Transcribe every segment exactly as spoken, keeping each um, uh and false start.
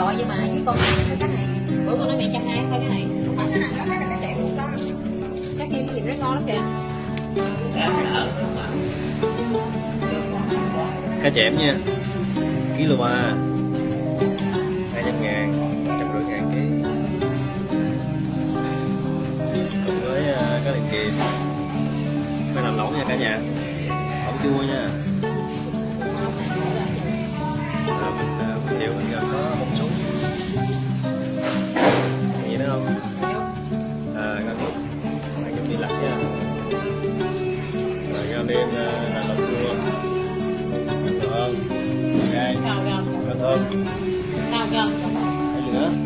gọi nhưng mà với con cái này bữa con nói mẹ trăm hai thôi cái này không phải cái này đó, cái này chẻm của con cái kia cái gì rất ngon lắm kìa. Cá chẻm nha, kilo ba hai trăm ngàn, trăm rưỡi ngàn ký, cùng với uh, cá liền kìm phải làm lẩu nha cả nhà, lẩu chua nha. À, mình uh, liệu mình có một số gì nữa không? À, có chút ăn chút đi lặt nha, rồi rau đêm uh, làm lẩu chua. Thơm, gai, cà thơm, Cao cơm. cái gì nữa?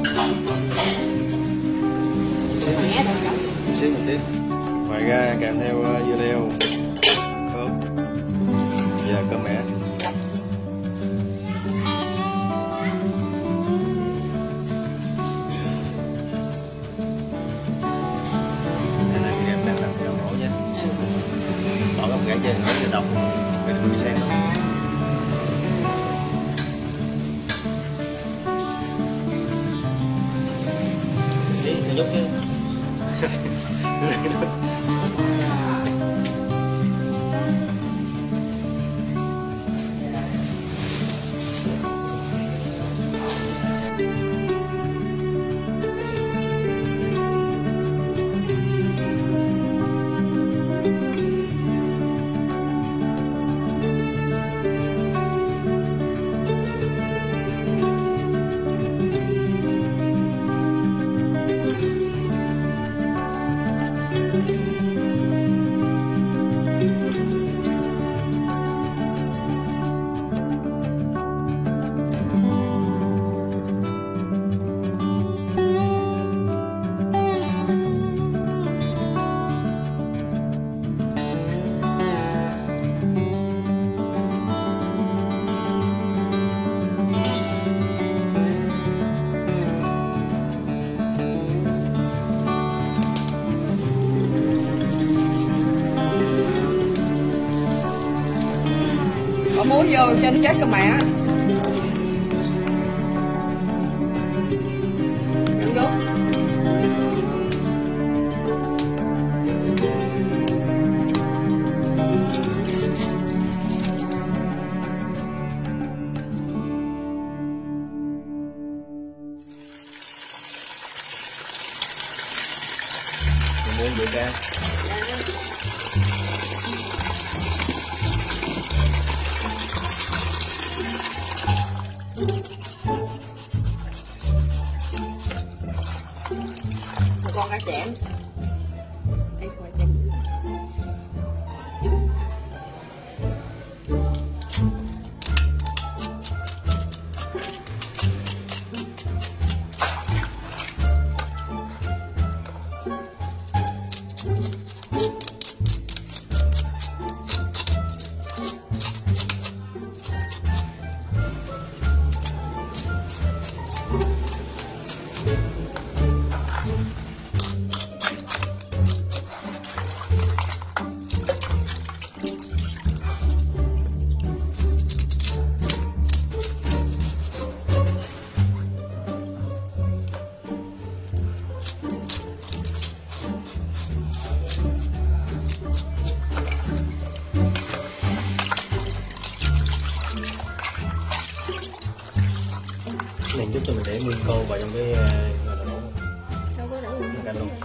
Chút xíu một tí. Ngoài ra kèm theo uh, dưa leo, khóm và cơm mẻ. Đây là cái em đang làm cái đầu mổ nhé. Bỏ cái gãy trên nó sẽ độc, cái đừng bị sáng đâu. Nhúc chứ. Muối vô cho nó chết cơ mẹ. Đừng vô. Muối vậy ra. Con cá chẻm. Đây coi chẻm. Này giúp cho mình để nguyên câu vào trong cái Đâu có đủ canh luôn.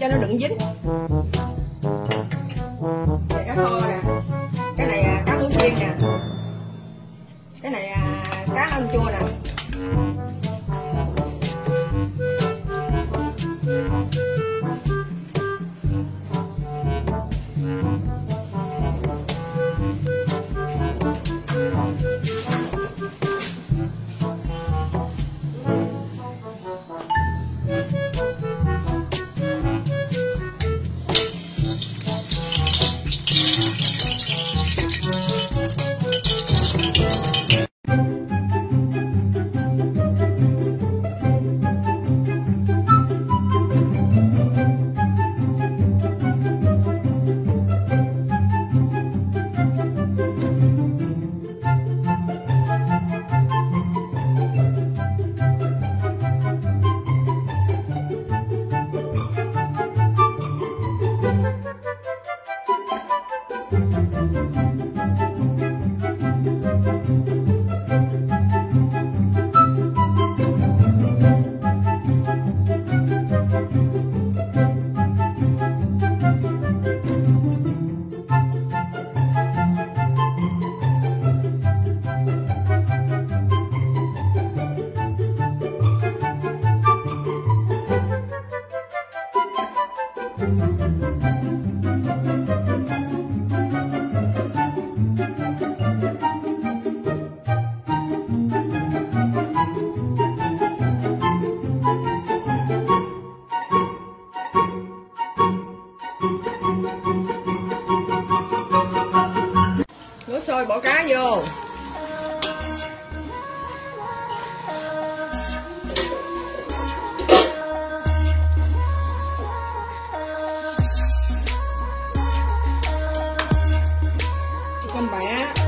cho nó đừng dính. Đây cá kho nè, cái này à, cá muống chiên nè, cái này à, cá canh chua nè. Nước sôi bỏ cá vô. Con bẻ.